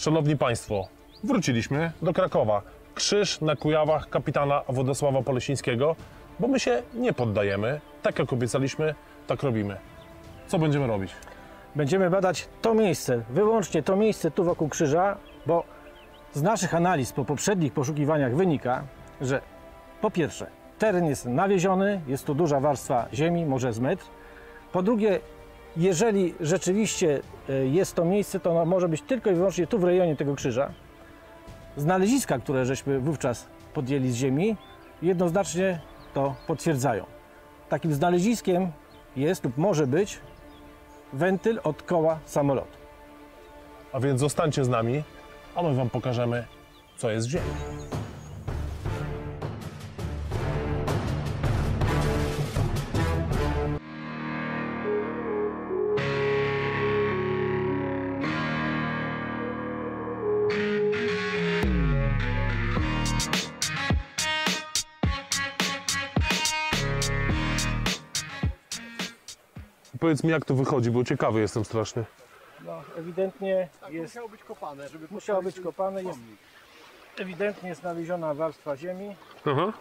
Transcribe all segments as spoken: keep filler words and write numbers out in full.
Szanowni Państwo, wróciliśmy do Krakowa. Krzyż na Kujawach kapitana Władysława Polesińskiego, bo my się nie poddajemy. Tak jak obiecaliśmy, tak robimy. Co będziemy robić? Będziemy badać to miejsce, wyłącznie to miejsce tu wokół krzyża, bo z naszych analiz po poprzednich poszukiwaniach wynika, że po pierwsze teren jest nawieziony, jest tu duża warstwa ziemi, może z metr. Po drugie, jeżeli rzeczywiście jest to miejsce, to ono może być tylko i wyłącznie tu w rejonie tego krzyża. Znaleziska, które żeśmy wówczas podjęli z ziemi, jednoznacznie to potwierdzają. Takim znaleziskiem jest lub może być wentyl od koła samolotu. A więc zostańcie z nami, a my Wam pokażemy, co jest w ziemi. Powiedz mi, jak to wychodzi, bo ciekawy jestem strasznie. No, ewidentnie Tak, jest, musiało być kopane, żeby musiało być kopane, jest, pomnik. ewidentnie jest nawieziona warstwa ziemi. Aha.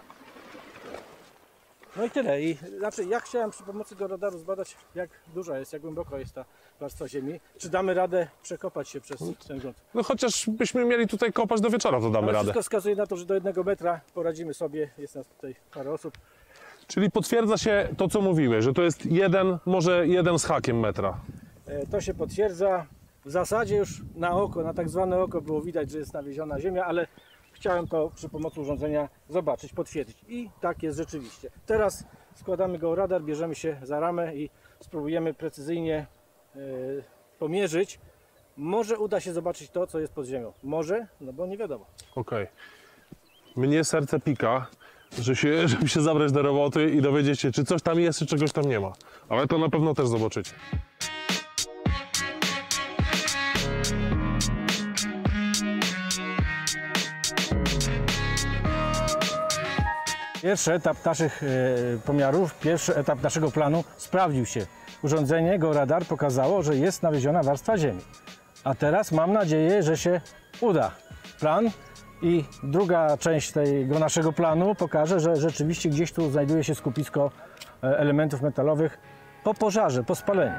No i tyle. I, znaczy, ja chciałem przy pomocy go radaru zbadać, jak duża jest, jak głęboko jest ta warstwa ziemi. Czy damy radę przekopać się przez ten grunt. No chociaż byśmy mieli tutaj kopać do wieczora, to damy Ale radę. wszystko wskazuje na to, że do jednego metra poradzimy sobie. Jest nas tutaj parę osób. Czyli potwierdza się to, co mówiłeś, że to jest jeden, może jeden z hakiem metra. E, To się potwierdza. W zasadzie już na oko, na tak zwane oko było widać, że jest nawieziona ziemia, ale chciałem to przy pomocy urządzenia zobaczyć, potwierdzić. I tak jest rzeczywiście. Teraz składamy go radar, bierzemy się za ramę i spróbujemy precyzyjnie e, pomierzyć. Może uda się zobaczyć to, co jest pod ziemią. Może, no bo nie wiadomo. Okej. Mnie serce pika, że się, żeby się zabrać do roboty i dowiedzieć się, czy coś tam jest, czy czegoś tam nie ma. Ale to na pewno też zobaczycie. Pierwszy etap naszych e, pomiarów, pierwszy etap naszego planu sprawdził się. Urządzenie GeoRadar pokazało, że jest nawieziona warstwa ziemi. A teraz mam nadzieję, że się uda. Plan i druga część tego naszego planu pokaże, że rzeczywiście gdzieś tu znajduje się skupisko e, elementów metalowych po pożarze, po spaleniu.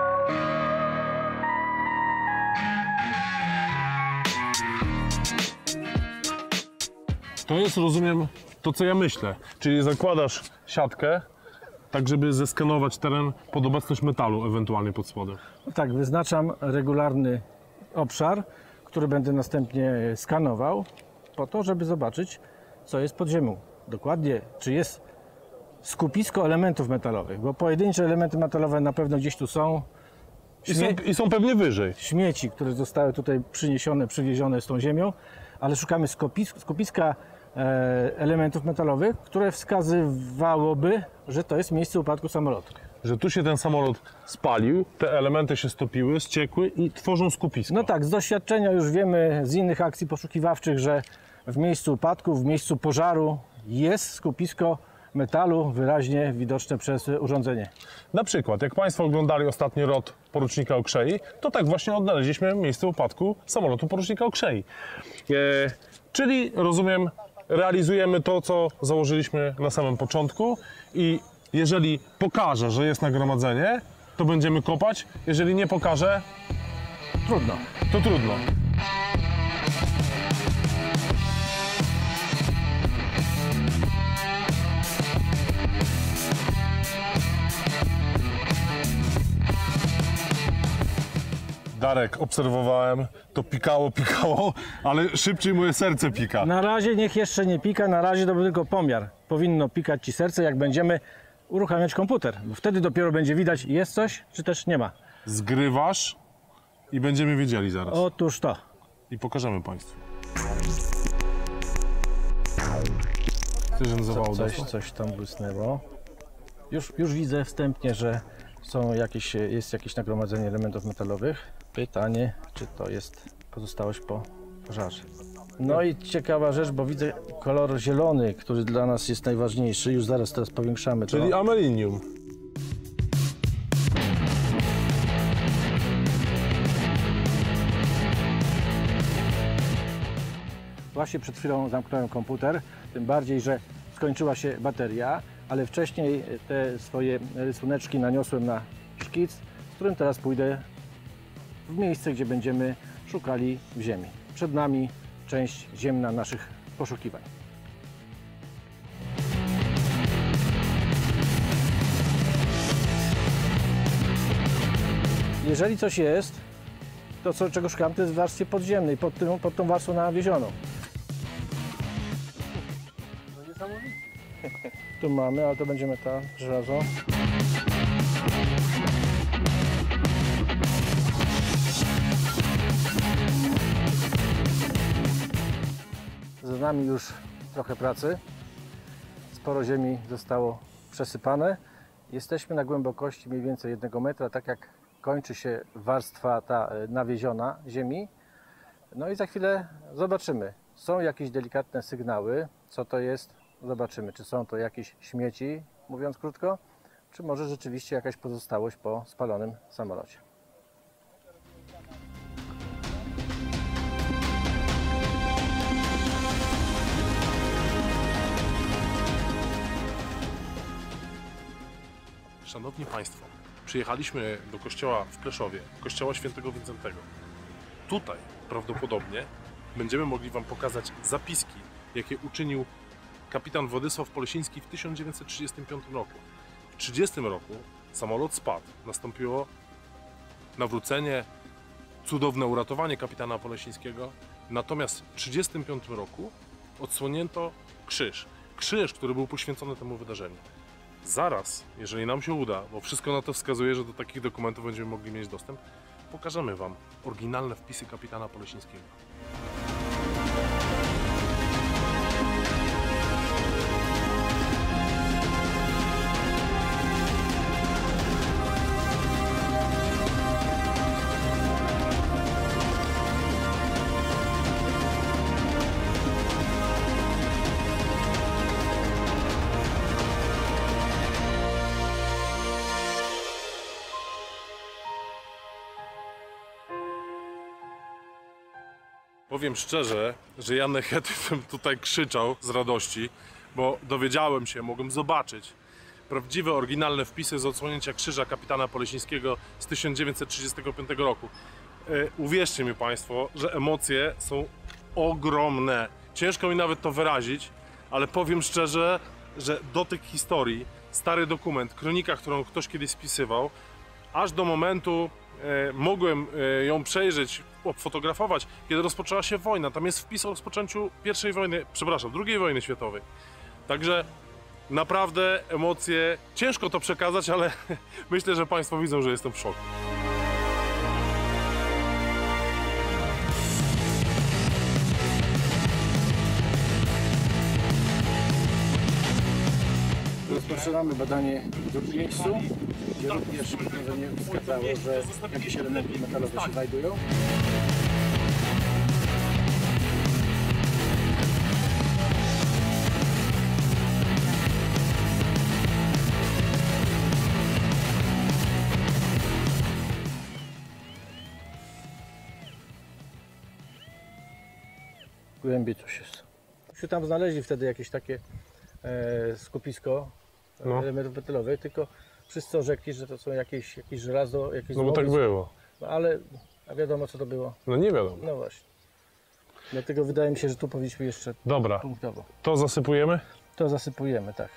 To jest, rozumiem, to co ja myślę. Czyli zakładasz siatkę, tak żeby zeskanować teren pod obecność metalu ewentualnie pod spodem. No tak, wyznaczam regularny obszar, który będę następnie skanował po to, żeby zobaczyć, co jest pod ziemią. Dokładnie, czy jest skupisko elementów metalowych, bo pojedyncze elementy metalowe na pewno gdzieś tu są. I są, I są pewnie wyżej. Śmieci, które zostały tutaj przyniesione, przywiezione z tą ziemią, ale szukamy skupisk, skupiska e, elementów metalowych, które wskazywałoby, że to jest miejsce upadku samolotu. Że tu się ten samolot spalił, te elementy się stopiły, ściekły i tworzą skupisko. No tak, z doświadczenia już wiemy z innych akcji poszukiwawczych, że w miejscu upadku, w miejscu pożaru jest skupisko metalu wyraźnie widoczne przez urządzenie. Na przykład, jak Państwo oglądali ostatni lot porucznika Okrzei, to tak właśnie odnaleźliśmy miejsce upadku samolotu porucznika Okrzei. E, czyli, rozumiem, realizujemy to, co założyliśmy na samym początku i jeżeli pokaże, że jest nagromadzenie, to będziemy kopać. Jeżeli nie pokaże, Trudno. to trudno. Darek, obserwowałem, to pikało, pikało, ale szybciej moje serce pika. Na razie niech jeszcze nie pika, na razie to był tylko pomiar. Powinno pikać Ci serce, jak będziemy uruchamiać komputer, bo wtedy dopiero będzie widać, jest coś, czy też nie ma. Zgrywasz i będziemy wiedzieli zaraz. Otóż to. I pokażemy Państwu. Cyżyn zawału Coś, dostał? coś tam błysnęło. Już, już widzę wstępnie, że są jakieś, jest jakieś nagromadzenie elementów metalowych. Pytanie, czy to jest pozostałość po pożarze. No i ciekawa rzecz, bo widzę kolor zielony, który dla nas jest najważniejszy. Już zaraz teraz powiększamy to. Czyli amelinium. Właśnie przed chwilą zamknąłem komputer, tym bardziej, że skończyła się bateria, ale wcześniej te swoje rysuneczki naniosłem na szkic, z którym teraz pójdę w miejsce, gdzie będziemy szukali w ziemi. Przed nami część ziemna naszych poszukiwań. Jeżeli coś jest, to co, czego szukam, to jest w warstwie podziemnej, pod, tym, pod tą warstwą nawiezioną. No niesamowite. Tu mamy, ale to będzie metal, żelazo. Za nami już trochę pracy. Sporo ziemi zostało przesypane. Jesteśmy na głębokości mniej więcej jednego metra, tak jak kończy się warstwa ta nawieziona ziemi. No i za chwilę zobaczymy. Są jakieś delikatne sygnały, co to jest. Zobaczymy, czy są to jakieś śmieci, mówiąc krótko, czy może rzeczywiście jakaś pozostałość po spalonym samolocie. Szanowni Państwo, przyjechaliśmy do kościoła w Kleszowie, kościoła świętego Wincentego. Tutaj prawdopodobnie będziemy mogli Wam pokazać zapiski, jakie uczynił kapitan Władysław Polesiński w tysiąc dziewięćset trzydziestym piątym roku. W tysiąc dziewięćset trzydziestym roku samolot spadł, nastąpiło nawrócenie, cudowne uratowanie kapitana Polesińskiego, natomiast w tysiąc dziewięćset trzydziestym piątym roku odsłonięto krzyż. Krzyż, który był poświęcony temu wydarzeniu. Zaraz, jeżeli nam się uda, bo wszystko na to wskazuje, że do takich dokumentów będziemy mogli mieć dostęp, pokażemy Wam oryginalne wpisy kapitana Polesińskiego. Powiem szczerze, że ja nechętnie bym tutaj krzyczał z radości, bo dowiedziałem się, mogłem zobaczyć prawdziwe, oryginalne wpisy z odsłonięcia krzyża kapitana Polesińskiego z tysiąc dziewięćset trzydziestego piątego roku. Yy, uwierzcie mi Państwo, że emocje są ogromne. Ciężko mi nawet to wyrazić, ale powiem szczerze, że do tych historii, stary dokument, kronika, którą ktoś kiedyś spisywał, aż do momentu e, mogłem e, ją przejrzeć, fotografować, kiedy rozpoczęła się wojna. Tam jest wpis o rozpoczęciu pierwszej wojny, przepraszam, drugiej wojny światowej. Także naprawdę emocje, ciężko to przekazać, ale myślę, że Państwo widzą, że jestem w szoku. Rozpoczynamy badanie w drugim miejscu, gdzie również urządzenie wskazało, że jakieś elementy metalowe się znajdują. Głębiej coś jest. Się tam znaleźli wtedy jakieś takie e, skupisko No. elementów metalowych, tylko wszyscy orzekli, że to są jakieś, jakieś żelazo, jakieś No bo tak złomy. było. No, ale a wiadomo co to było. No nie wiadomo. No właśnie. Dlatego wydaje mi się, że tu powinniśmy jeszcze Dobra, punktowo. to zasypujemy? To zasypujemy, tak.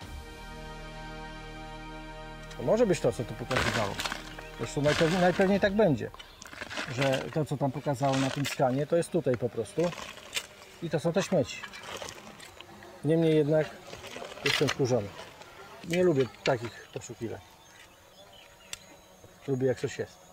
To może być to, co tu pokazywało. Zresztą najpewniej, najpewniej tak będzie, że to, co tam pokazało na tym skanie, to jest tutaj po prostu. I to są te śmieci. Niemniej jednak jestem wkurzony. Nie lubię takich poszukiwań. Lubię, jak coś jest.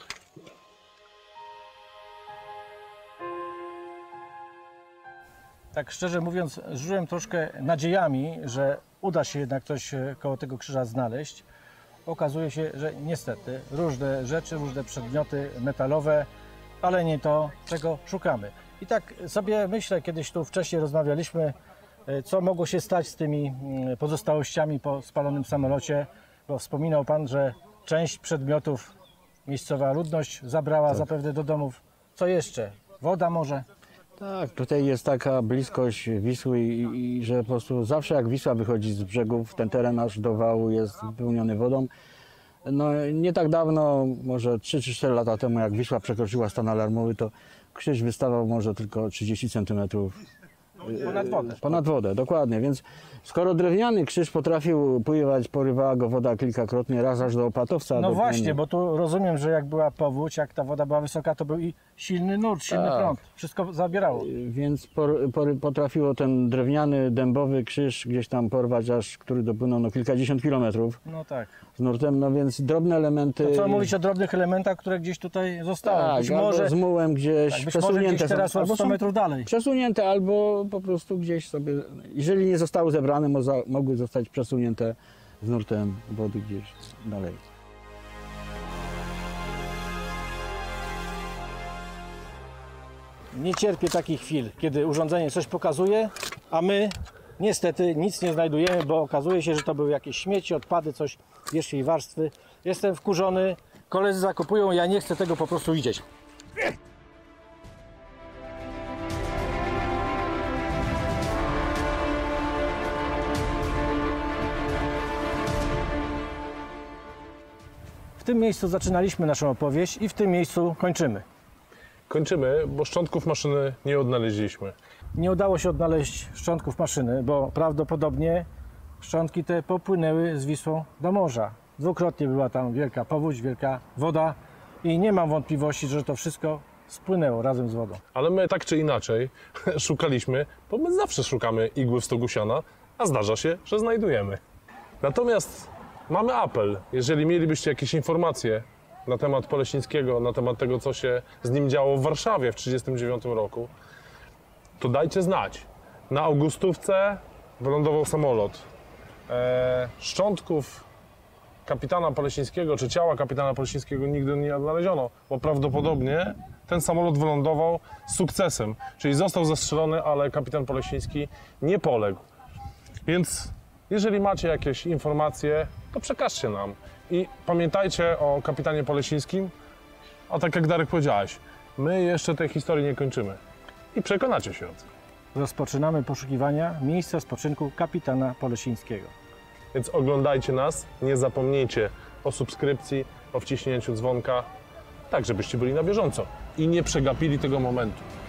Tak szczerze mówiąc, żyłem troszkę nadziejami, że uda się jednak coś koło tego krzyża znaleźć. Okazuje się, że niestety różne rzeczy, różne przedmioty metalowe, ale nie to, czego szukamy. I tak sobie myślę, kiedyś tu wcześniej rozmawialiśmy, co mogło się stać z tymi pozostałościami po spalonym samolocie, bo wspominał Pan, że część przedmiotów miejscowa ludność zabrała Tak. zapewne do domów. Co jeszcze? Woda może? Tak, tutaj jest taka bliskość Wisły i, i że po prostu zawsze jak Wisła wychodzi z brzegów, ten teren aż do wału jest wypełniony wodą. No nie tak dawno, może trzy czy cztery lata temu, jak Wisła przekroczyła stan alarmowy, to Krzyż wystawał może tylko trzydzieści centymetrów Ponad wodę. ponad wodę, dokładnie, więc skoro drewniany krzyż potrafił pływać, porywała go woda kilkakrotnie, raz aż do Opatowca. No do właśnie, Gminy. bo tu rozumiem, że jak była powódź, jak ta woda była wysoka, to był i silny nurt, silny Tak. prąd. Wszystko zabierało. Więc por, por, potrafiło ten drewniany, dębowy krzyż gdzieś tam porwać, aż który dopłynął no, kilkadziesiąt kilometrów No tak. z nurtem, no więc drobne elementy... To co mówić o drobnych elementach, które gdzieś tutaj zostały? Tak, być albo może, z mułem gdzieś tak, być może przesunięte gdzieś są, teraz o albo sto są metrów dalej. przesunięte, albo po prostu gdzieś sobie, jeżeli nie zostały zebrane, moza, mogły zostać przesunięte z nurtem wody gdzieś dalej. Nie cierpię takich chwil, kiedy urządzenie coś pokazuje, a my niestety nic nie znajdujemy, bo okazuje się, że to były jakieś śmieci, odpady, coś wierzchniej warstwy. Jestem wkurzony, koledzy zakopują, ja nie chcę tego po prostu widzieć. W tym miejscu zaczynaliśmy naszą opowieść i w tym miejscu kończymy. Kończymy, bo szczątków maszyny nie odnaleźliśmy. Nie udało się odnaleźć szczątków maszyny, bo prawdopodobnie szczątki te popłynęły z Wisłą do morza. Dwukrotnie była tam wielka powódź, wielka woda i nie mam wątpliwości, że to wszystko spłynęło razem z wodą. Ale my tak czy inaczej szukaliśmy, bo my zawsze szukamy igły w stogu siana, a zdarza się, że znajdujemy. Natomiast mamy apel. Jeżeli mielibyście jakieś informacje na temat Poleśnickiego, na temat tego, co się z nim działo w Warszawie w tysiąc dziewięćset trzydziestym dziewiątym roku, to dajcie znać. Na Augustówce wylądował samolot. Eee, szczątków kapitana Poleśnickiego, czy ciała kapitana Poleśnickiego nigdy nie odnaleziono, bo prawdopodobnie ten samolot wylądował z sukcesem, czyli został zastrzelony, ale kapitan Poleśnicki nie poległ. Więc jeżeli macie jakieś informacje, to przekażcie nam. I pamiętajcie o kapitanie Poleśnickim, a tak jak Darek powiedziałeś, my jeszcze tej historii nie kończymy. I przekonacie się o tym. Rozpoczynamy poszukiwania miejsca spoczynku kapitana Poleśnickiego. Więc oglądajcie nas, nie zapomnijcie o subskrypcji, o wciśnięciu dzwonka, tak żebyście byli na bieżąco i nie przegapili tego momentu.